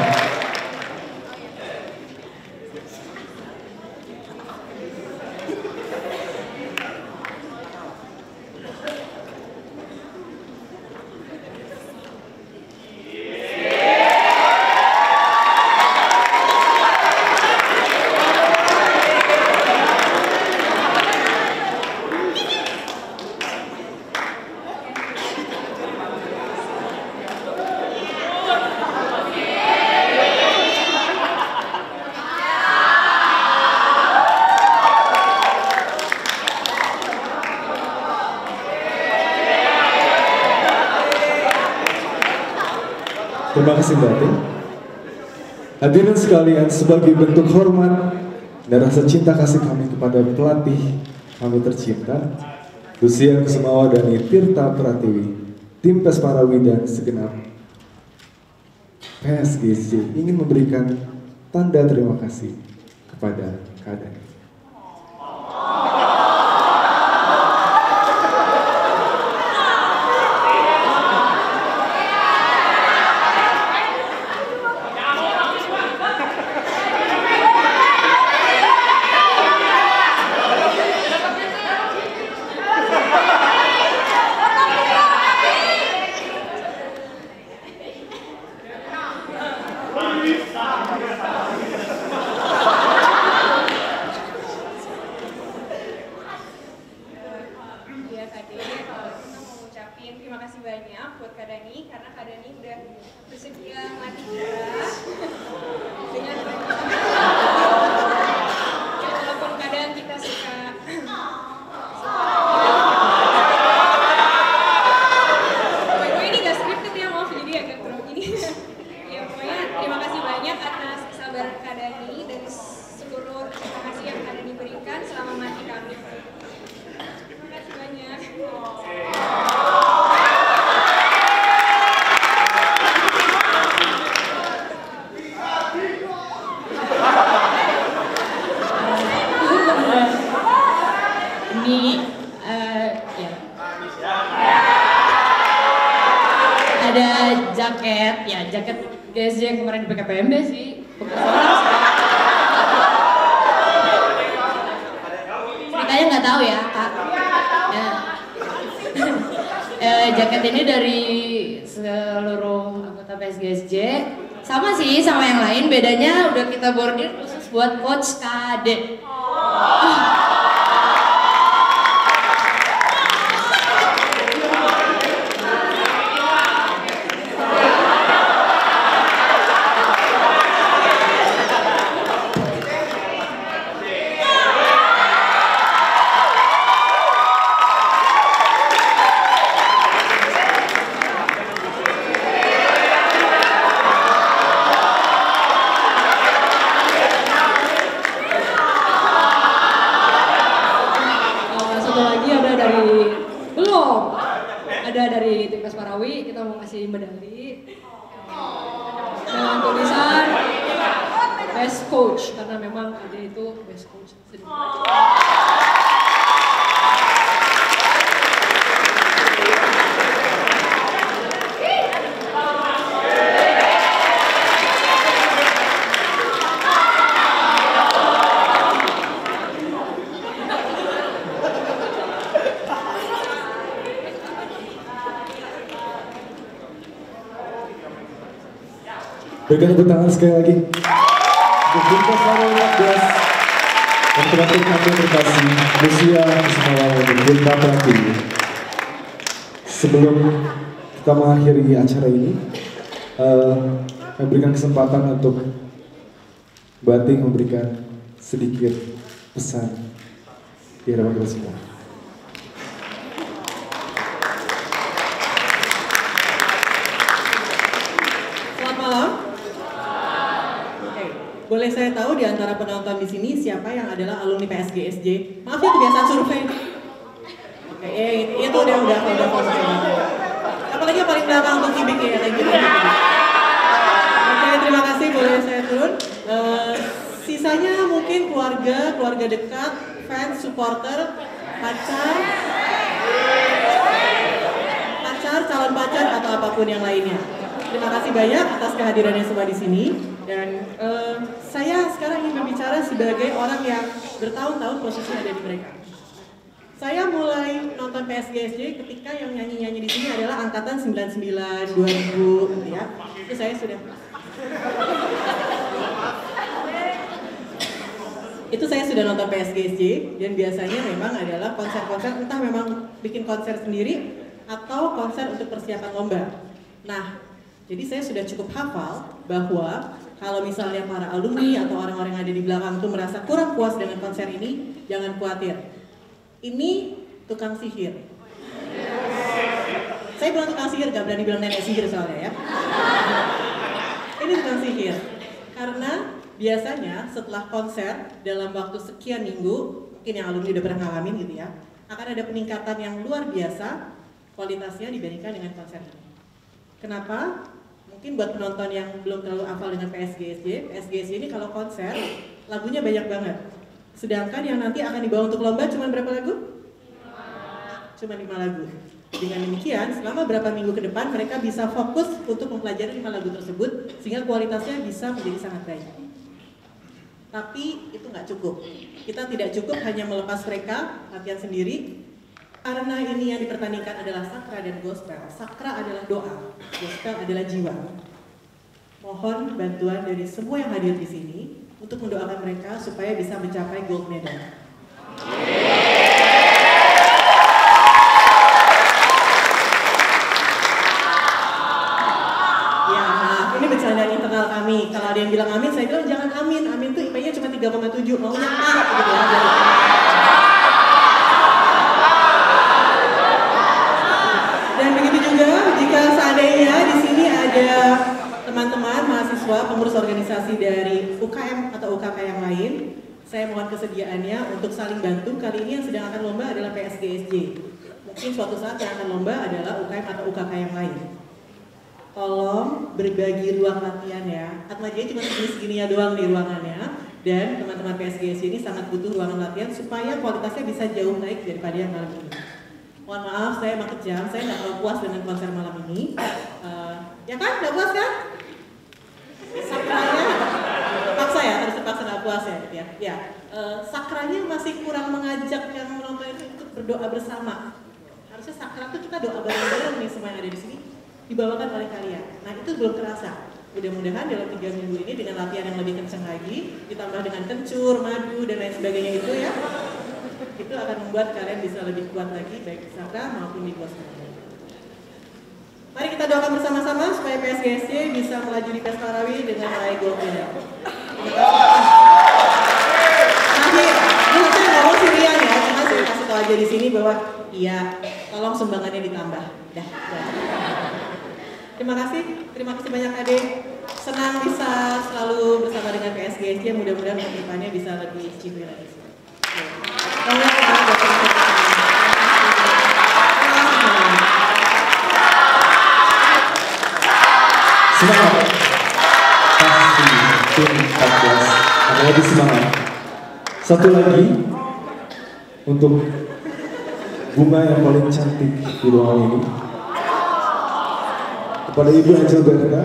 Terima kasih Mbak Ati. Hadirin sekalian, sebagai bentuk hormat dan rasa cinta kasih kami kepada pelatih kami tercinta, Lucia Kusuma dan Tirta Pratiwi, tim Pesparawi dan segenap PSGJ ingin memberikan tanda terima kasih kepada Kadani. Terima kasih banyak buat Kak Dani, karena Kak Dani udah bersedia mati kita dengan ya, walaupun kadang kita suka pokoknya ini gak scripted ya, maaf jadi agak kurang ini ya pokoknya terima kasih banyak atas kesabaran Kak Dani dan seluruh terima kasih yang Kak Dani berikan selama mati kami. Terima kasih banyak. Ada jaket, ya jaket GSJ yang kemarin di PKPMB sih. Ceritanya nggak tahu ya Kak. Ya. Jaket ini dari seluruh anggota PSGSJ. Sama sih sama yang lain, bedanya udah kita bordir khusus buat Coach Kade. Ada dari tim Pesparawi, kita mau kasih medali dengan tulisan Best Coach, karena memang Ade itu Best Coach. Berikan tepuk tangan sekali lagi untuk tim Pesparawi 14 dan pelatih kami terkasih Lucia Kusuma dan Tirta Pratiwi. Sebelum kita mengakhiri acara ini, Saya berikan kesempatan untuk Bating memberikan sedikit pesan di hadapan kita semua. Selamat malam. Oke, boleh saya tahu di antara penonton di sini siapa yang adalah alumni PSGSJ? Maaf ya kebiasaan survei. Oke, itu udah apalagi yang paling belakang untuk kibik ya, lagi. Oke, terima kasih, boleh saya turun. Sisanya mungkin keluarga dekat, fans, supporter, pacar, calon pacar atau apapun yang lainnya. Terima kasih banyak atas kehadirannya semua di sini. Dan saya sekarang ingin berbicara sebagai orang yang bertahun-tahun posisi ada di mereka. Saya mulai nonton PSGSJ ketika yang nyanyi-nyanyi di sini adalah angkatan 99, 2000 gitu ya. Itu saya sudah nonton PSGSJ dan biasanya memang adalah konser-konser, entah memang bikin konser sendiri atau konser untuk persiapan lomba. Nah, jadi saya sudah cukup hafal bahwa kalau misalnya para alumni atau orang-orang yang ada di belakang itu merasa kurang puas dengan konser ini, jangan khawatir. Ini tukang sihir. Saya bilang tukang sihir, gak berani bilang nenek sihir soalnya ya. Ini tukang sihir. Karena biasanya setelah konser dalam waktu sekian minggu, mungkin yang alumni udah pernah ngalamin gitu ya, akan ada peningkatan yang luar biasa kualitasnya dibandingkan dengan konser ini. Kenapa? Mungkin buat penonton yang belum terlalu hafal dengan PSGSJ ini kalau konser lagunya banyak banget. Sedangkan yang nanti akan dibawa untuk lomba cuma berapa lagu? Cuma 5 lagu. Dengan demikian, selama berapa minggu ke depan mereka bisa fokus untuk mempelajari 5 lagu tersebut sehingga kualitasnya bisa menjadi sangat baik. Tapi itu nggak cukup. Kita tidak cukup hanya melepas mereka latihan sendiri. Karena ini yang dipertandingkan adalah sakra dan gospel. Sakra adalah doa, gospel adalah jiwa. Mohon bantuan dari semua yang hadir di sini untuk mendoakan mereka supaya bisa mencapai gold medal. Ya, nah ini bercandaan internal kami. Kalau ada yang bilang amin, saya bilang jangan amin. Amin tuh IP-nya cuma 3,7, maunya A gitu ya. Dan begitu juga jika seandainya di sini ada teman-teman mahasiswa pengurus organisasi dari UKM atau UKK yang lain, saya mohon kesediaannya untuk saling bantu. Kali ini yang sedang akan lomba adalah PSGSJ. Mungkin suatu saat yang akan lomba adalah UKM atau UKK yang lain. Tolong berbagi ruang latihan ya. Atmajaya cuma segini-segininya doang di ruangannya. Dan teman-teman PSGSJ ini sangat butuh ruangan latihan supaya kualitasnya bisa jauh naik daripada yang malam ini. Mohon maaf, saya emang kejam, saya nggak terlalu puas dengan konser malam ini. Ya kan, nggak puas kan? Sakranya, terpaksa ya, harus terpaksa nggak puas ya. Sakranya masih kurang mengajak yang menonton itu untuk berdoa bersama. Harusnya sakra itu kita doa bareng-bareng nih semua yang ada di sini dibawakan oleh kalian. Nah itu belum terasa. Mudah-mudahan dalam 3 minggu ini dengan latihan yang lebih kencang lagi, ditambah dengan kencur, madu dan lain sebagainya itu ya. Itu akan membuat kalian bisa lebih kuat lagi baik di sakra maupun di gospel. Mari kita doakan bersama-sama supaya PSGSJ bisa melaju di pesta tarawih dengan meraih gold medal. Akhir, ini saya ngomong sirian ya, cuma saya kasih tahu aja di sini bahwa iya, tolong sumbangannya ditambah. Dah. Terima kasih banyak Ade. Senang bisa selalu bersama dengan PSGSJ. Mudah-mudahan kedepannya bisa lebih cipu lagi. Semangat. Pasti tim 14 ada lebih semangat. Satu lagi untuk bunga yang paling cantik di ruangan ini. Kepada Ibu Angel Berta.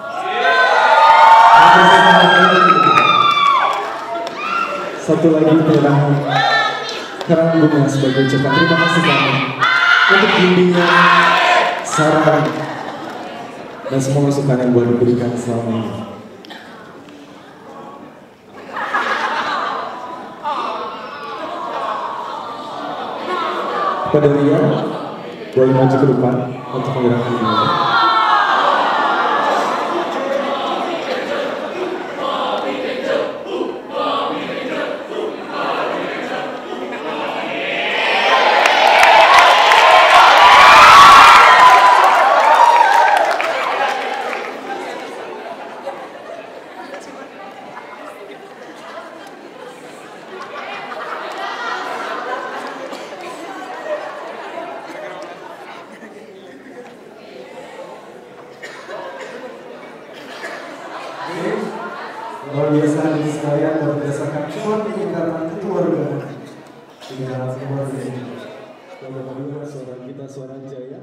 Satu lagi penyerahan karang bunga sebagai ucapan terima kasih kami untuk bimbingan, saran, dan semua masukan yang boleh diberikan selama ini. Kepada Ria, boleh maju ke depan untuk menyerahkan bunga. Luar biasa hadirin sekalian, dan berdasarkan Dewan Ikatan Keluarga tinggal keluarga ini. Kita mendengar suara kita, suara Jaya.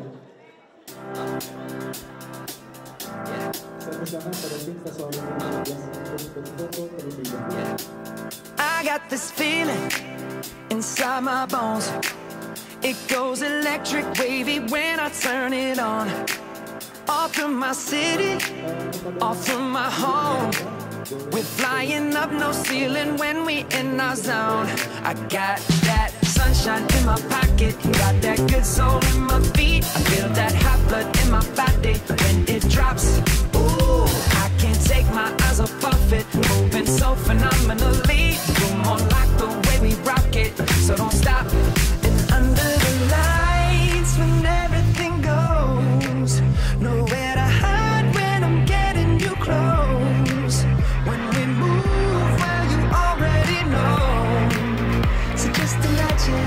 Saya persilakan pada tim tes soal ini untuk foto terlebih dahulu. I got this feeling inside my bones. It goes electric wavy when I turn it on. Off from my city, off from my home. We're flying up, no ceiling when we in our zone. I got that sunshine in my pocket, got that good soul in my feet. I feel that hot blood in my body when it drops. Ooh, I can't take my eyes off of it, moving so phenomenally. You're more like the way we rock it, so don't stop. And under the lights, when everything goes, nowhere to hide when I'm getting you close. When we move, well, you already know. So just imagine.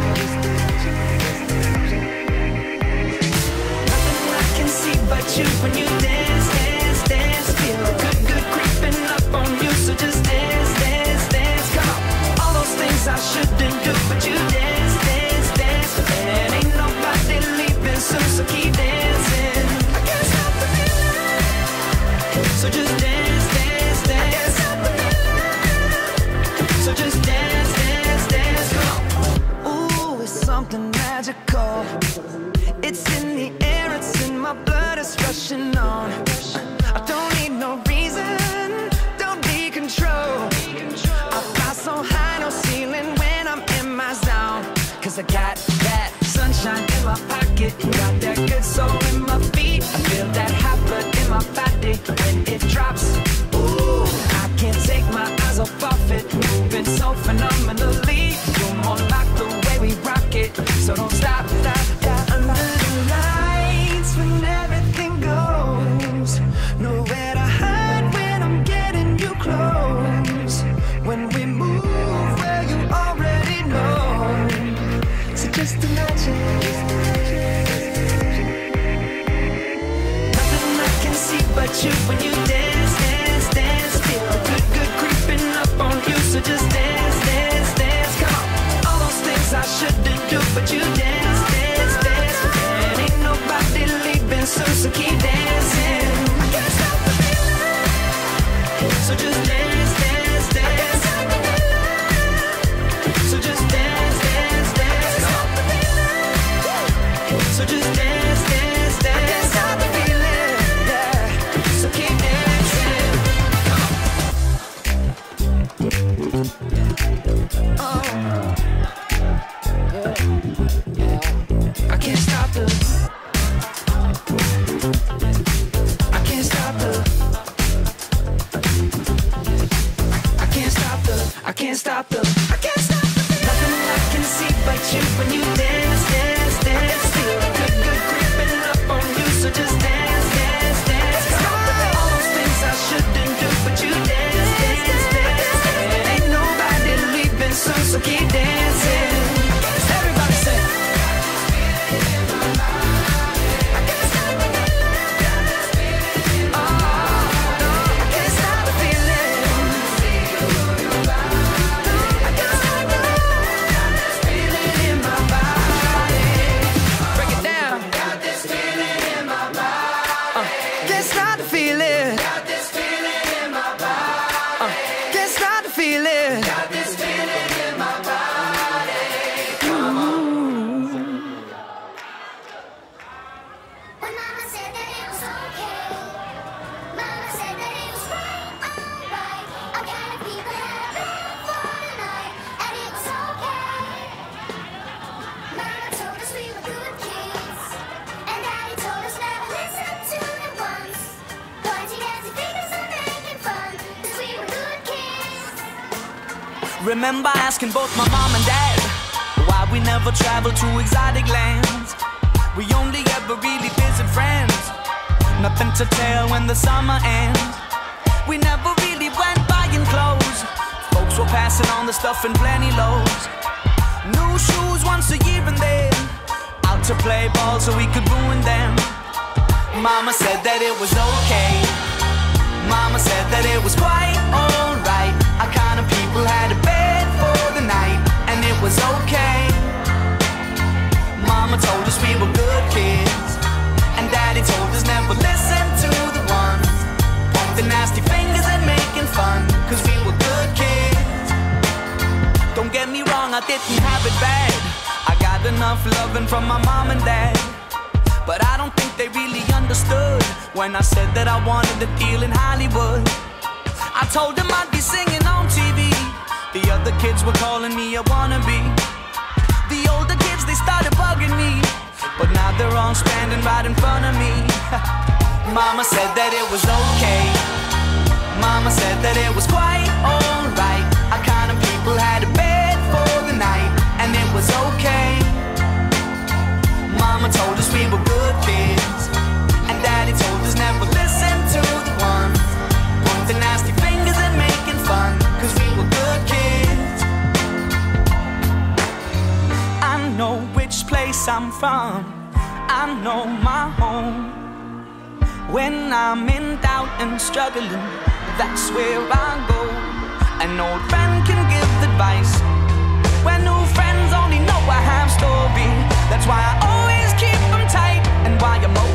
Nothing I can see but you when you dance, dance, dance. Feel good, good creeping up on you. So just dance, dance, dance. Come on. All those things I shouldn't do, but you dance, dance, dance. And ain't nobody leaving soon, so keep dancing. I can't stop the feeling. So just dance, dance, dance. So just dance, dance, dance, come on. Ooh, it's something magical. It's in the air, it's in my blood, it's rushing on. I don't need no reason, don't need control. I fly so high, no ceiling when I'm in my zone. Cause I got that sunshine in my pocket, got that good soul in my feet. I feel that hot blood in my body when it drops. Ooh, I can't take my eyes off of it, moving so phenomenally. You're more like the way we rock it, so don't stop, stop, stop. Under the lights when everything goes, nowhere to hide when I'm getting you close. When we move, well, you already know. So just imagine. Nothing I can see but you when you dance, dance, dance. Feel good, good creeping up on you. So just dance, dance, dance. Come on. All those things I shouldn't do, but you dance, dance, dance. And ain't nobody leaving soon, so keep dancing. I can't stop the feeling. So just dance, dance, dance. So just dance, dance, dance. So just dance, dance, dance. I can't stop the feeling, yeah. So keep dancing. Oh, yeah. I can't stop the. I can't stop the. I can't stop the. I can't stop the. I can't stop the. Nothing I can see but you when you dance, dance, dance. Feel good, good creeping up on you. So just dance, dance, dance. All those things I shouldn't do, but you dance, dance, dance. And ain't nobody leaving soon, so keep dancing. Everybody say. Remember asking both my mom and dad why we never traveled to exotic lands. We only ever really visit friends, nothing to tell when the summer ends. We never really went buying clothes, folks were passing on the stuff in plenty loads. New shoes once a year and then out to play ball so we could ruin them. Mama said that it was okay, Mama said that it was quite alright. was okay. Mama told us we were good kids, and Daddy told us never listen to the ones pointing nasty fingers and making fun, cause we were good kids. Don't get me wrong, I didn't have it bad. I got enough loving from my mom and dad, but I don't think they really understood when I said that I wanted a deal in Hollywood. I told them I'd be singing on TV. The other kids were calling me a wannabe. The older kids, they started bugging me, but now they're all standing right in front of me. Mama said that it was okay. Mama said that it was quite alright. Our kind of people had a bed for the night, and it was okay. Mama told us we were good kids, and Daddy told us never listen to the ones pointing nasty fingers and making fun, cause we were good kids. I know which place I'm from, I know my home. When I'm in doubt and struggling, that's where I go. An old friend can give advice when new friends only know a half story. That's why I always keep them tight, and why I'm